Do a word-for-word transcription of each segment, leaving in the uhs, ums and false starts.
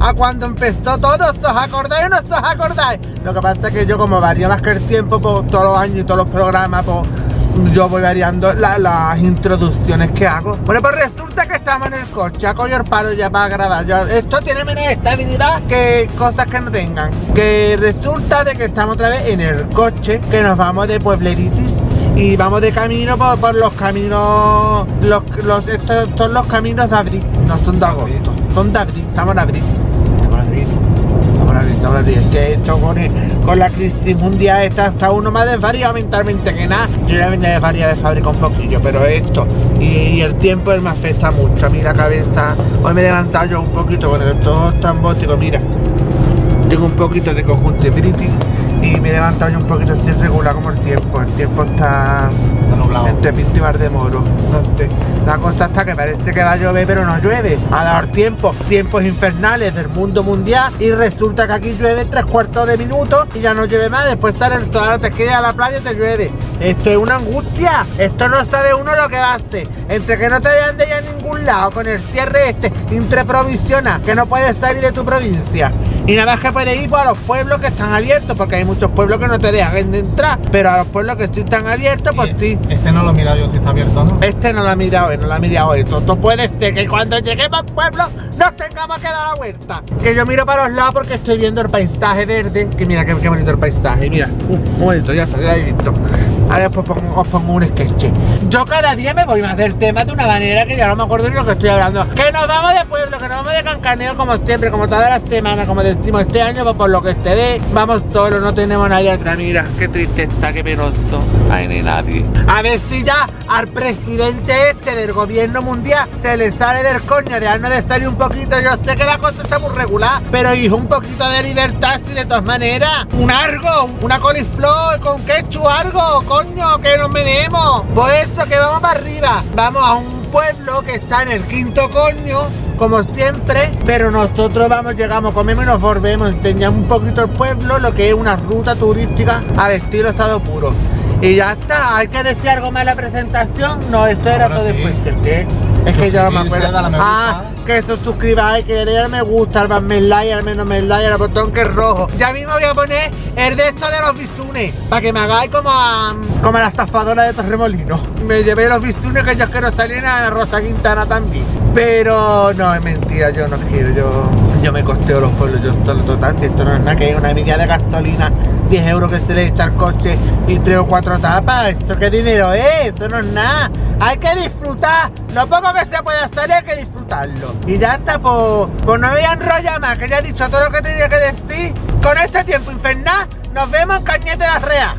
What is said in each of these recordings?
a cuando empezó todo. ¿Os acordáis o no os acordáis? Lo que pasa es que yo, como varía más que el tiempo, por todos los años y todos los programas, pues yo voy variando la, las introducciones que hago. Bueno, pues resulta que estamos en el coche, a coger palo ya para grabar. Yo, esto tiene menos estabilidad que cosas que no tengan. Que resulta de que estamos otra vez en el coche, que nos vamos de Puebleritis y vamos de camino por, por los caminos, los, los, estos son los caminos de abril, no son de agosto, son de abril, estamos en abril. Estamos en abril. Estamos es que esto con, el, con la crisis mundial está, está uno más desvariado mentalmente que nada. Yo ya venía desvariado de fábrica un poquillo, pero esto y, y el tiempo él me afecta mucho. A mí la cabeza, hoy me he levantado yo un poquito con el todo trambótico, mira, tengo un poquito de conjuntivitis y me he levantado yo un poquito así irregular como el tiempo. El tiempo está nublado entre Pinto y Mar de Moro, no sé. La cosa está que parece que va a llover, pero no llueve. Ha dado tiempo, tiempos infernales del mundo mundial, y resulta que aquí llueve tres cuartos de minuto y ya no llueve más. Después estar en todo, te quieres a la playa y te llueve. Esto es una angustia. Esto no sabe uno lo que va a hacer. Entre que no te dejan de ir a ningún lado con el cierre este interprovincial, que no puedes salir de tu provincia. Y nada más que puedes ir pues, a los pueblos que están abiertos, porque hay muchos pueblos que no te dejan de entrar, pero a los pueblos que sí están abiertos, pues sí. Este no lo he mirado yo si está abierto, ¿no? Este no lo ha mirado, no lo ha mirado esto. Esto puede ser que cuando lleguemos al pueblo nos tengamos que dar la vuelta. Que yo miro para los lados porque estoy viendo el paisaje verde. Que mira, qué, qué bonito el paisaje. Mira, uh, muy bonito, ya está, ya lo he visto. Ahora después pongo, os pongo un sketch. Yo cada día me voy más del tema de una manera que ya no me acuerdo ni lo que estoy hablando. Que nos vamos de pueblo, que nos vamos de cancaneo como siempre, como todas las semanas, como decimos este año, pues por lo que se ve, vamos solos, no tenemos nadie atrás. Mira, qué triste está, qué penoso. Ay, ni nadie. A ver si ya al presidente este del gobierno mundial se le sale del coño de darnos de salir un poquito. Yo sé que la cosa está muy regular, pero hijo, un poquito de libertad y de todas maneras. Un algo, una coliflor con ketchup, algo, coño, que nos menemos. Pues esto, que vamos para arriba. Vamos a un pueblo que está en el quinto coño, como siempre, pero nosotros vamos, llegamos, comemos y nos volvemos. Enseñamos un poquito el pueblo, lo que es una ruta turística al estilo estado puro. Y ya está. ¿Hay que decir algo más en la presentación? No, esto era todo después. ¿Qué? Es que yo no me acuerdo. Ah, que se suscribáis, que le den me gusta, al me like, al menos me like, al botón que es rojo. Ya mismo voy a poner el de esto de los bistunes, para que me hagáis como a, como a la estafadora de Torremolinos. Me llevé los bistunes, que yo quiero salir a la Rosa Quintana también. Pero no, es mentira, yo no quiero, yo, yo me costeo los pueblos, yo solo total, si esto no es nada, que hay una media de gasolina, diez euros que se le echa al coche y tres o cuatro tapas. ¿Esto qué dinero es? Esto no es nada. Hay que disfrutar, lo poco que se puede hacer hay que disfrutarlo. Y ya está, pues, pues no voy a enrollar más, que ya he dicho todo lo que tenía que decir. Con este tiempo infernal, nos vemos en Cañete la Real.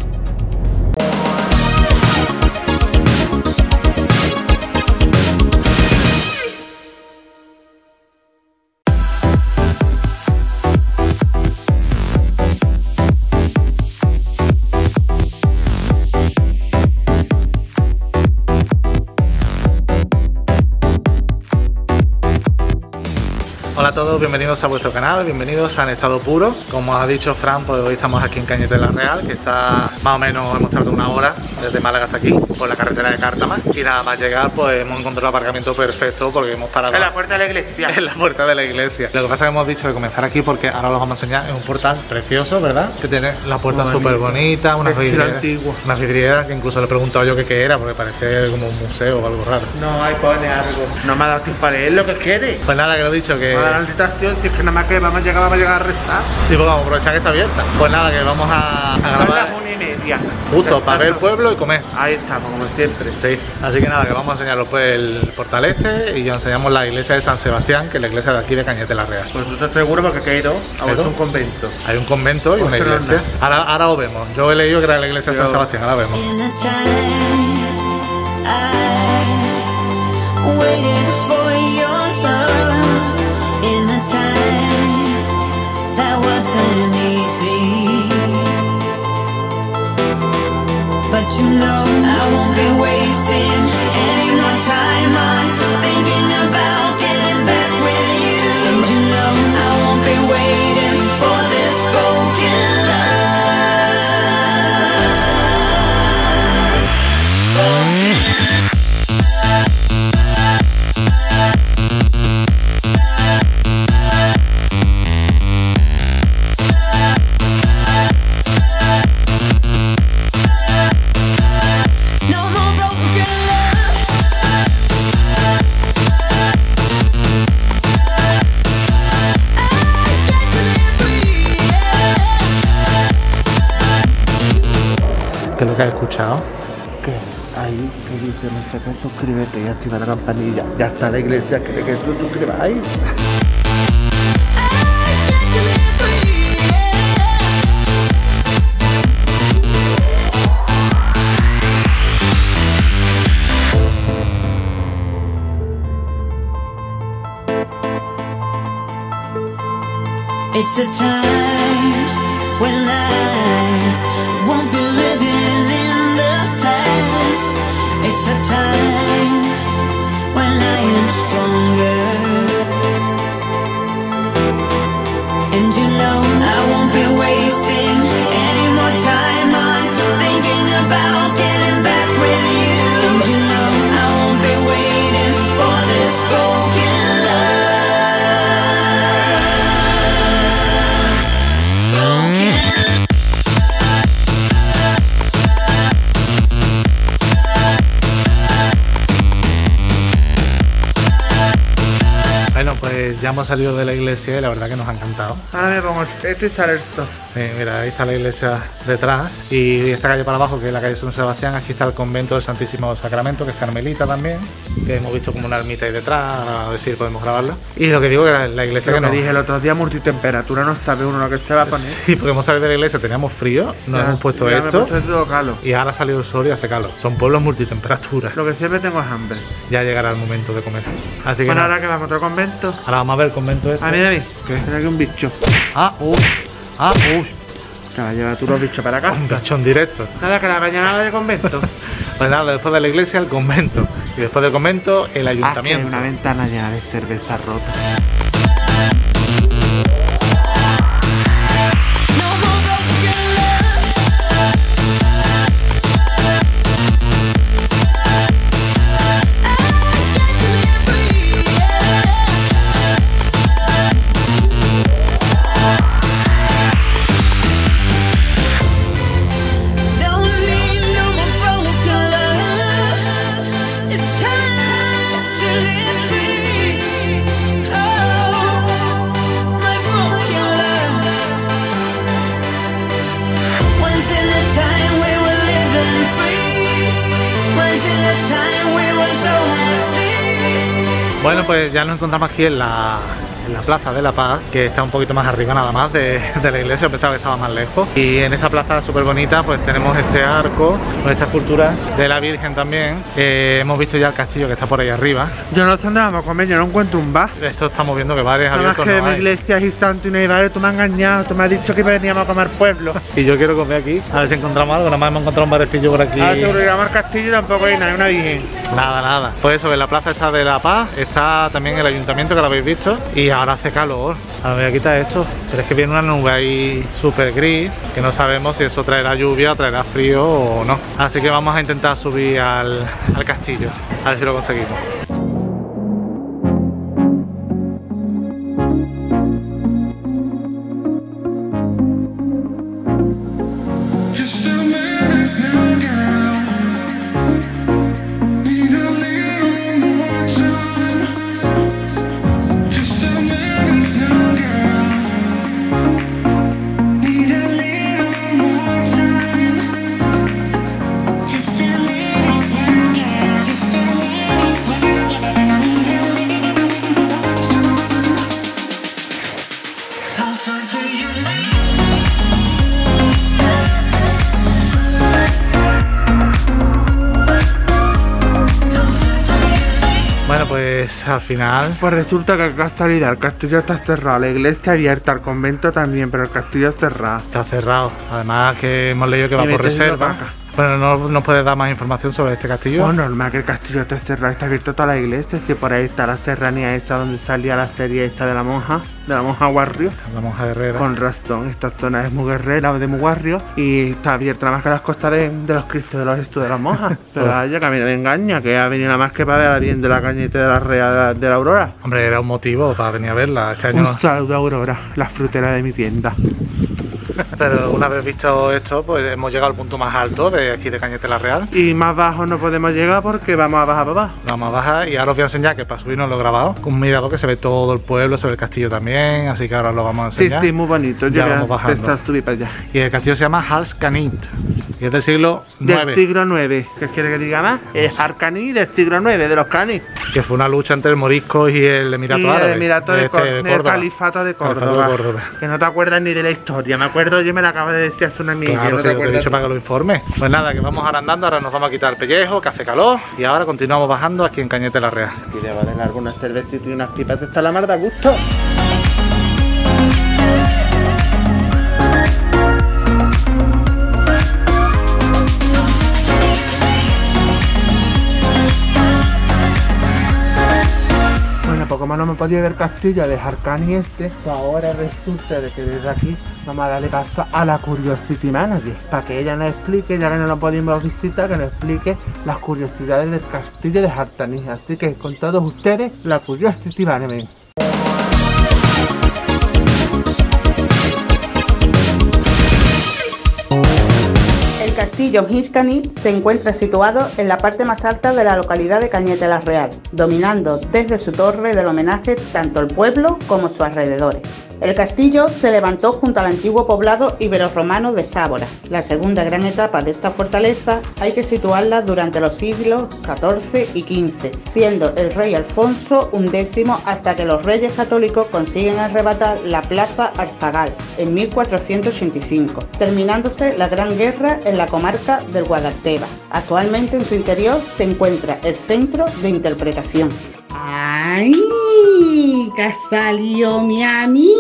Hola a todos, bienvenidos a vuestro canal, bienvenidos a En Estado Puro. Como ha dicho Fran, pues hoy estamos aquí en Cañete la Real, que está más o menos, hemos tardado una hora desde Málaga hasta aquí, por la carretera de Cártama. Y nada más llegar, pues hemos encontrado el aparcamiento perfecto porque hemos parado en la puerta de la iglesia. En la puerta de la iglesia. Lo que pasa es que hemos dicho de comenzar aquí porque ahora os vamos a enseñar. Es un portal precioso, ¿verdad? Que tiene la puerta súper bonita, unas vidrieras, unas vidrieras que incluso le he preguntado yo qué qué era, porque parece como un museo o algo raro. No, ahí pone algo. No me ha dado tiempo para leer lo que quiere. Pues nada, que lo he dicho que... la estación, si es que nada más que vamos a llegar, vamos a llegar a restar. Sí, pues vamos a aprovechar que está abierta. Pues nada, que vamos a, a grabar. Son las una y media. Justo, para ver el pueblo y comer. Ahí estamos, como siempre. Sí, así que nada, que vamos a enseñaros pues el portal este y ya enseñamos la iglesia de San Sebastián, que es la iglesia de aquí de Cañete la Real. Pues tú estás seguro porque he ido a ver un convento. Hay un convento y una iglesia. Ahora, ahora lo vemos. Yo he leído que era la iglesia de San Sebastián, ahora vemos. But you know I won't be wasting any more time on thinking about getting back with you. And you know I won't be waiting for this broken love. que has escuchado? ¿Qué? Ahí que dice no sé qué, suscríbete y activa la campanilla. Ya está la iglesia, quiere que tú suscribáis. It's a time when I won't be living in the past. It's a time when I am stronger. And you know I won't be wasting any more time on thinking about getting back with you. And you know I won't be waiting for this broken love. Bueno, pues ya hemos salido de la iglesia y la verdad que nos ha encantado. Ahora me pongo esto y sale esto. Sí, mira, ahí está la iglesia detrás y esta calle para abajo, que es la calle San Sebastián. Aquí está el convento del Santísimo Sacramento, que es carmelita también, que hemos visto como una ermita ahí detrás, a ver si podemos grabarla. Y lo que digo que la, la iglesia Lo que que no... dije el otro día, multitemperatura, no sabe uno lo que se va a poner. Sí, porque hemos salido de la iglesia, teníamos frío, nos Ya, hemos puesto ya me he esto puesto todo calor. y ahora ha salido el sol y hace calor. Son pueblos multitemperaturas. Lo que siempre tengo es hambre. Ya llegará el momento de comer. Así que Bueno, nada, ahora que vamos a otro convento. ahora vamos a ver el convento este. A mí, a mí. ¿Qué? Tiene aquí un bicho. Ah, uy, ah, uy, Te va a llevar tú los bichos para acá. un cachón directo. Nada, que la mañana de convento. Pues nada, después de la iglesia el convento y después del convento el Ah, que hay ayuntamiento. una ventana llena de cerveza rota. Bueno, pues ya nos encontramos aquí en la, en la Plaza de la Paz, que está un poquito más arriba nada más de, de la iglesia. Pensaba que estaba más lejos. Y en esta plaza súper bonita pues tenemos este arco con esta escultura de la Virgen también. Eh, hemos visto ya el castillo que está por ahí arriba. Yo no sé dónde vamos a comer, yo no encuentro un bar. Esto estamos viendo que bares Nada más abiertos que no mi hay. iglesia es instante y no hay bares, tú me has engañado, tú me has dicho que veníamos a comer pueblo. Y yo quiero comer aquí, a ver si encontramos algo. Nada más hemos encontrado un barecillo por aquí. Ahora seguro que vamos al castillo y tampoco hay nada, hay una virgen. Nada, nada. Pues eso, en la plaza está de la Paz está también el ayuntamiento, que lo habéis visto. Y ahora hace calor. A ver, aquí está esto. Pero es que viene una nube ahí súper gris, que no sabemos si eso traerá lluvia, traerá frío o no. Así que vamos a intentar subir al, al castillo, a ver si lo conseguimos. Just a minute now, girl. Need a little more time. Just a minute now, girl. Need a little more time. Just a minute now, girl. Just a minute now, girl. Need a little more time. I'll talk to you later. Bueno, pues al final... Pues resulta que acá está el castillo está cerrado, la iglesia abierta, el convento también, pero el castillo está cerrado. Está cerrado. Además que hemos leído que va Y por metes la reserva. vaca. Bueno, ¿no nos puedes dar más información sobre este castillo? Oh, normal que el castillo esté cerrado, está abierto toda la iglesia, si por ahí está la serranía esa donde salía la serie esta de la monja, de la monja Warrior. La monja guerrera. Con razón, esta zona es muy guerrera, de muy Warrior, y está abierta nada más que las costas de, de los cristos de los estos de las monjas. Pero a ella que a mí no me engaña, que ha venido nada más que para ver a la bien de la cañete de la rea de la Aurora. Hombre, era un motivo para venir a verla. Este año... Un saludo a Aurora, la frutera de mi tienda. Pero una vez visto esto, pues hemos llegado al punto más alto de aquí de Cañete la Real. Y más bajo no podemos llegar porque vamos a bajar para abajo. Vamos a bajar y ahora os voy a enseñar que para subir no lo he grabado. Con un mirador que se ve todo el pueblo, se ve el castillo también, así que ahora lo vamos a Sí, enseñar. sí, muy bonito. Ya Yo vamos voy a bajando. testar subir para allá. Y el castillo se llama Hals Canit y es del siglo Del nueve, siglo nueve. ¿Qué quiere que diga más? Es Arcaní del siglo nueve, de los canis. que fue una lucha entre el morisco y el Emirato Y Árabe. el Emirato de, este, Cor- de del Córdoba. Califato de Califato Córdoba. de Córdoba. Que no te acuerdas ni de la historia. Me acuerdo, yo me la acabo de decir hace una amiga. Claro, no que te yo te he acuerdas. dicho para que lo informe. Pues nada, que vamos ahora andando, ahora nos vamos a quitar el pellejo, que hace calor, y ahora continuamos bajando aquí en Cañete la Real. Y le va a dejar algunas cervecitas y unas pipas. Está la mar de gusto. Bueno, pues como no me podía ver castillo de Harkani este, pues ahora resulta de que desde aquí vamos a darle paso a la Curiosity Manager para que ella nos explique, ya que no lo pudimos visitar, que nos explique las curiosidades del castillo de Harkani. Así que con todos ustedes, la Curiosity Manager. El castillo Giscani se encuentra situado en la parte más alta de la localidad de Cañete la Real, dominando desde su torre del homenaje tanto el pueblo como sus alrededores. El castillo se levantó junto al antiguo poblado iberorromano de Sábora. La segunda gran etapa de esta fortaleza hay que situarla durante los siglos catorce y quince, siendo el rey Alfonso undécimo hasta que los reyes católicos consiguen arrebatar la plaza Alzagal en mil cuatrocientos ochenta y cinco, terminándose la Gran Guerra en la comarca del Guadalteba. Actualmente en su interior se encuentra el Centro de Interpretación. ¡Ay! ¡Que salió mi amigui!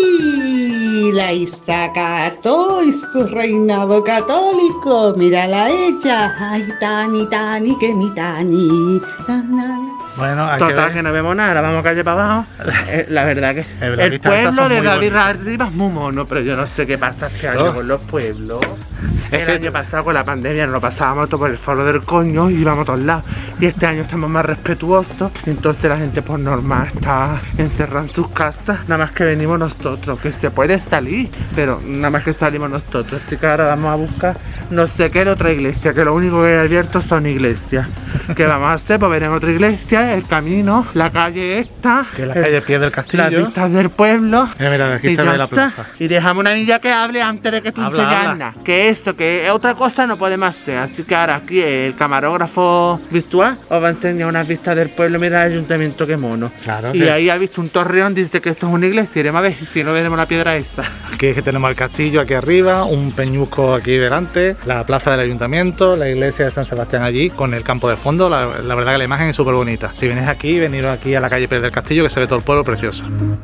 La Isacato y su reinado católico. Mírala ella. ¡Ay, Tani, Tani, que mi Tani! Na, na, na. Bueno, hay que Total, ver. que no vemos nada, ahora vamos calle para abajo. Eh, la verdad que Eh, las el vistas estas pueblo son de muy David bonitas. arriba es muy mono, pero yo no sé qué pasa este año Oh. con los pueblos. Es El que- año pasado con la pandemia nos lo pasábamos todo por el foro del coño y íbamos a todos lados. Y este año estamos más respetuosos, y entonces la gente pues normal está encerrada en sus casas, nada más que venimos nosotros, que se puede salir, pero nada más que salimos nosotros. Así que ahora vamos a buscar no sé qué de otra iglesia, que lo único que hay abierto son iglesias. ¿Qué vamos a hacer? Pues ver en otra iglesia, el camino, la calle esta, Que la el- calle Pie del Castillo. las vistas del pueblo. Mira, mira, aquí Y se ya ve la está. plaza. Y dejamos una niña que hable antes de que tú Habla, enseñas habla. nada. Que esto, que otra cosa no podemos hacer. Así que ahora aquí el camarógrafo virtual os va a enseñar unas vistas del pueblo. Mira el ayuntamiento, qué mono. Claro, Y que- ahí ha visto un torreón, dice que esto es una iglesia. Iremos a ver si no veremos la piedra esta. Aquí es que tenemos el castillo aquí arriba, un peñusco aquí delante, la plaza del ayuntamiento, la iglesia de San Sebastián allí, con el campo de fondo. La, la verdad que la imagen es súper bonita. Si venís aquí, veniros aquí a la calle Pérez del Castillo, que se ve todo el pueblo precioso.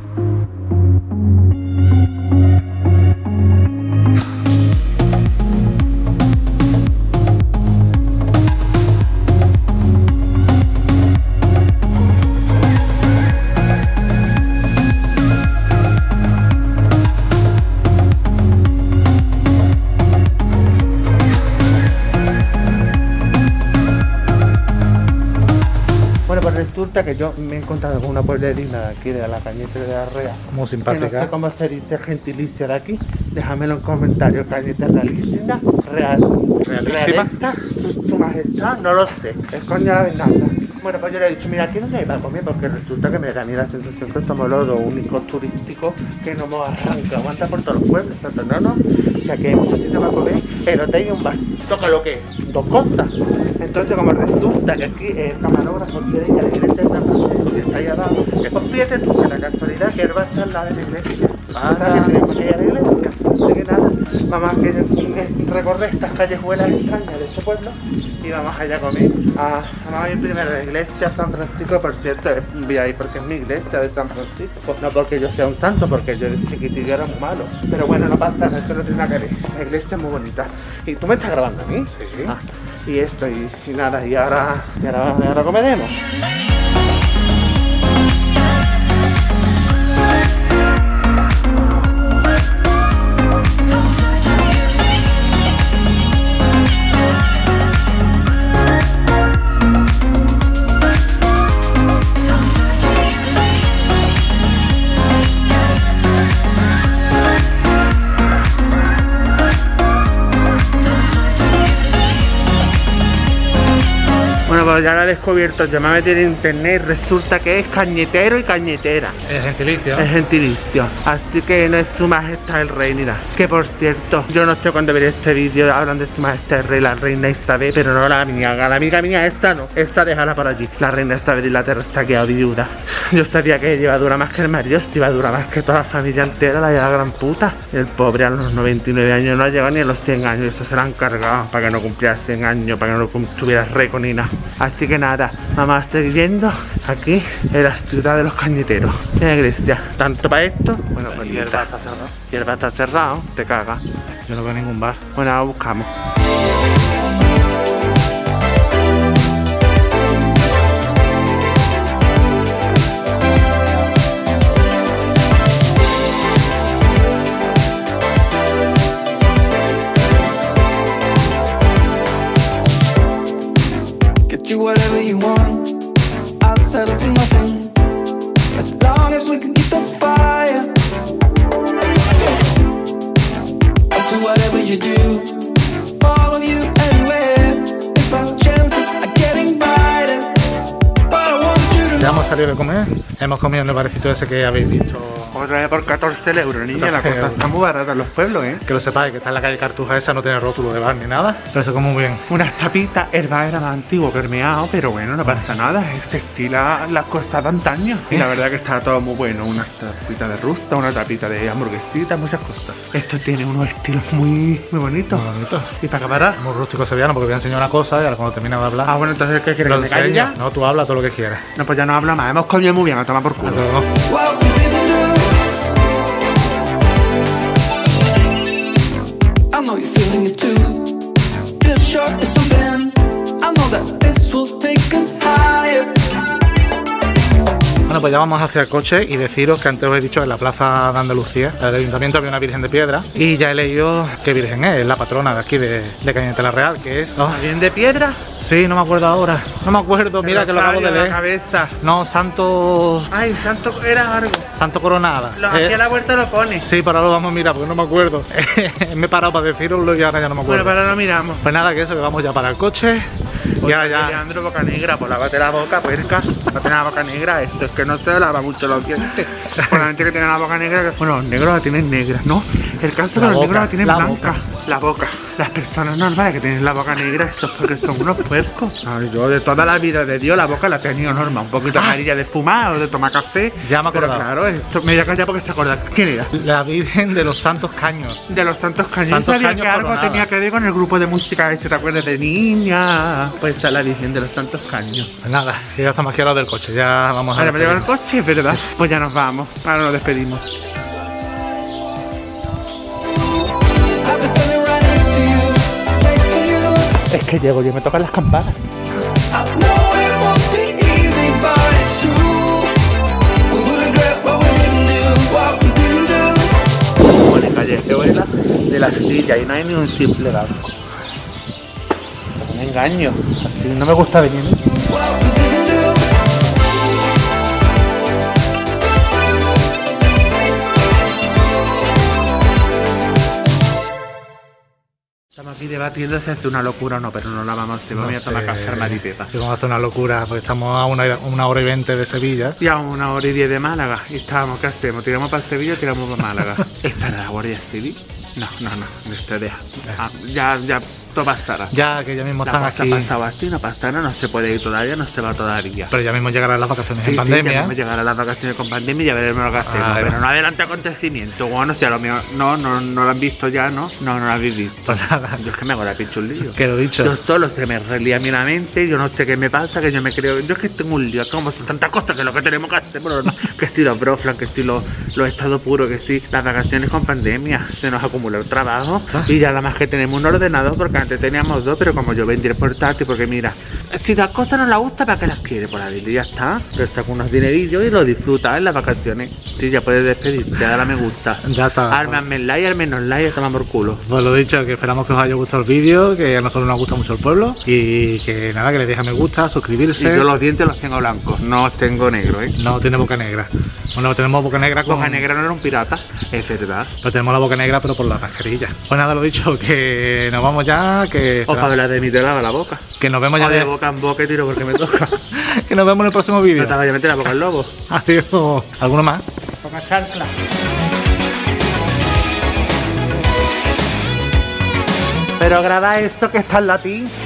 Bueno, pues resulta que yo me he encontrado con una pueblerina de aquí, de la Cañete de la Real. Muy Que no simpática. sé cómo se dice gentilicio de aquí. Déjamelo en comentarios. Cañete realísima, real. Realísima. Realista, su, su majestad, no lo sé. Es coño la verdad. Bueno, pues yo le he dicho, mira, aquí no hay para comer, porque resulta que me da a mí la sensación que somos los dos únicos turísticos que no hemos arrancado aguanta por todos los pueblos, ¿cierto? No, no. O sea que hay muchos sitios para comer, el hotel y un bar. Toca lo que es, dos costas. Entonces, como resulta que aquí el camarógrafo quiere ir a la iglesia de San Francisco, que está ahí abajo, pues fíjate tú que la casualidad que él va a estar al lado de la iglesia. Hasta que tenemos que ir a la iglesia. Así que nada, vamos a querer recorrer estas callejuelas extrañas de este pueblo y vamos allá a comer. Ah, vamos a ir primero a la iglesia de San Francisco, por cierto, voy a ir porque es mi iglesia de San Francisco. No porque yo sea un santo, porque yo de chiquitillo era muy malo. Pero bueno, no pasa nada, esto no tiene nada que ver. La iglesia es muy bonita. ¿Y tú me estás grabando a mí? Sí. Ah, y esto, y, y nada, y ahora, y ahora, y ahora comeremos. Pues ya lo he descubierto, yo me he metido en internet y resulta que es cañetero y cañetera. Es gentilicio. Es gentilicio, así que no es tu majestad el rey ni nada. Que por cierto, yo no sé cuándo veré este vídeo, hablan de su majestad el rey, la reina Isabel, pero no la mía, la amiga mía esta no, esta déjala por allí. La reina Isabel de Inglaterra está quedada viuda. Yo sabía que lleva dura más que el marido, lleva dura más que toda la familia entera, la, la gran puta. El pobre a los noventa y nueve años no ha llegado ni a los cien años, eso se lo han cargado para que no cumpliera cien años, para que no tuviera récord ni nada. Así que nada, vamos a estar yendo aquí en la ciudad de los cañeteros, en la iglesia. Tanto para esto, bueno, pues Y el bar está cerrado. y el bar está cerrado, te cagas. Yo no veo ningún bar. Bueno, ahora buscamos. Get you whatever you want. I'll settle for nothing. As long as we can keep the fire. I'll do whatever you do. Follow you anywhere. If our chances are getting brighter. But I want you to Ya know. hemos salido de comer. Hemos comido en el barecito ese que habéis visto. Otra vez por catorce euros, niña, la cosa está muy barata en los pueblos, ¿eh? Que lo sepáis, que está en la calle Cartuja esa, no tiene rótulo de bar ni nada. Pero se come muy bien. Unas tapitas, el bar era más antiguo que el meao, pero bueno, no pasa nada, es que estila las cosas de antaño. Y la verdad que está todo muy bueno, unas tapitas de rusta, una tapita de hamburguesita, muchas cosas. Esto tiene unos estilos muy, muy bonitos. Muy bonito. ¿Y para acabar? Muy rústico sevillano, porque voy a enseñar una cosa y ahora cuando termine de hablar. Ah, bueno, entonces, ¿qué quieres? lo ¿Que me calle enseño. ya? No, tú habla todo lo que quieras. No, pues ya no hablo más, hemos comido muy bien, a tomar por culo. Hasta luego. What we didn't do. I know you're feeling it too. This short is something. I know that this will take us higher. Bueno, pues ya vamos hacia el coche y deciros que antes os he dicho que en la plaza de Andalucía, del ayuntamiento, había una virgen de piedra y ya he leído qué virgen es, es la patrona de aquí de, de Cañete la Real, que es... oh, ¿Bien de piedra? sí, no me acuerdo ahora, no me acuerdo, mira que lo acabo de La leer. cabeza. No, Santo... Ay, santo, era algo. Santo Coronada. Lo, Eh, aquí a la vuelta lo pone. Sí, pero ahora lo vamos a mirar porque no me acuerdo. Me he parado para deciroslo y ahora ya no me Bueno, acuerdo. para lo miramos. Pues nada, que eso, que vamos ya para el coche y ahora ya... Leandro, boca negra, pues lávate la boca, puerca. No tiene la boca negra, esto es que no se lava mucho los dientes. Por la gente que tiene la boca negra, que... bueno, los negros la tienen negra, ¿no? El caso es que La los boca, negros la tienen la blanca. boca. La boca. Las personas normales que tienen la boca negra, eso es porque son unos puercos. Ay, yo de toda la vida de Dios la boca la he tenido normal, un poquito amarilla de fumar o de tomar café. Ya me he Pero acordado. claro, esto me voy a callar porque se acuerda. ¿Quién era? La Virgen de los Santos Caños. De los Santos Caños. Santos Sabía Caños que algo Coronada. tenía que ver con el grupo de música este, ¿te acuerdas de niña? Pues está la Virgen de los Santos Caños. Pues nada, que ya estamos aquí al lado del coche, ya vamos a... Ahora me lleva el despedirnos. coche, ¿verdad? Pues ya nos vamos. Ahora nos despedimos. I've been standing right next to you, next to you. Es que llego, yo me tocan las campanas. I know it won't be easy, but it's true. We will regret what we didn't do, what we didn't do. Como le callejera de la silla y no hay ni un simple banco. Es un engaño. Así no me gusta venir. What we didn't do. Estamos aquí debatiendo si hace una locura o no, pero no la vamos a hacer. No Vamos a tomar sé, café Maripepa. que vamos a hacer una locura, porque estamos a una, una hora y veinte de Sevilla. Ya una hora y diez de Málaga y estábamos, ¿qué hacemos? ¿Tiramos para Sevilla o tiramos para Málaga? ¿Esta era la Guardia Civil? No, no, no, esto deja. Ah, ya, ya, todo pasará. Ya que ya mismo La están cosa aquí, pasado así, no pasa nada, no se puede ir todavía, no se va todavía. pero ya mismo llegarán las vacaciones Sí, en sí, pandemia. ya vamos a llegar a las vacaciones con pandemia y ya veremos lo que hacemos. Ah, pero bueno. no adelante acontecimientos. Bueno, si a lo mejor no, no, no lo han visto ya, ¿no? No, no lo habéis visto. Pues nada, Yo es que me hago la pichulillo. que lo dicho. Yo solo se me relía a mí la mente, yo no sé qué me pasa, que yo me creo. Yo es que tengo un lío, como son tantas cosas que lo que tenemos que hacer, pero no, que estoy los broflan, que estoy los, los estados puros, que sí, las vacaciones con pandemia, se nos acumula el trabajo y ya nada más que tenemos un ordenador, porque antes teníamos dos, pero como yo vendí el portátil, porque mira, si las cosas no las gusta, ¿para qué las quiere? Por la vida y ya está, pero saca unos dinerillos y lo disfruta en las vacaciones. Sí, ya puedes despedirte, dale a me gusta. Ya está. Ármame el like, al menos like, a tomar por culo. Pues lo dicho, que esperamos que os haya gustado el vídeo, que a nosotros nos gusta mucho el pueblo y que nada, que le deje a me gusta, Y suscribirse. yo los dientes los tengo blancos, no los tengo negros, ¿eh? No tiene boca negra. Bueno, tenemos boca negra con... Boca Negra no era un pirata, es verdad. Pero tenemos la boca negra, pero por la mascarilla. Pues nada, lo dicho, que nos vamos ya, que, O para hablar de mí te lava la boca. que nos vemos ya O de de... boca en boca y tiro porque me toca. Que nos vemos en el próximo vídeo. No te vayas a meter la boca al lobo. Adiós. ¿Alguno más? Toca chancla. Pero graba esto que está en latín.